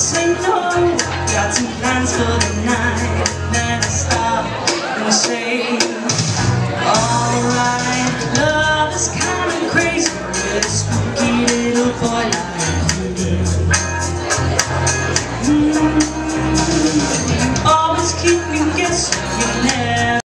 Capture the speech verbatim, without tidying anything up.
say no, got some plans for the night. Then I stop and say